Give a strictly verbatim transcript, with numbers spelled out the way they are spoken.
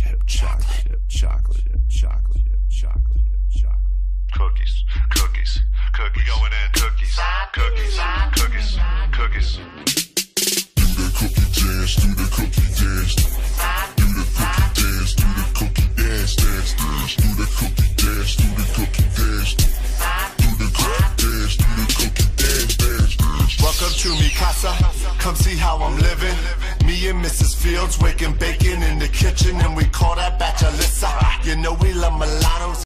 chip chocolate, chip chocolate, chip chocolate, chip chocolate, chip chocolate. Cookies, cookies, cookies. We going in. Cookies, cookies, cookies, cookies. Do the cookie dance, do the cookie dance. Do the cookie dance, do the cookie dance, dance, dance. Do the cookie dance, do the cookie dance. Do the cookie dance, do the cookie dance, dance, dance. Welcome to mi casa, come see how I'm living. Me and Missus Fields waking bacon in the kitchen, and we call that batch Alyssa. You know we love mulattoes.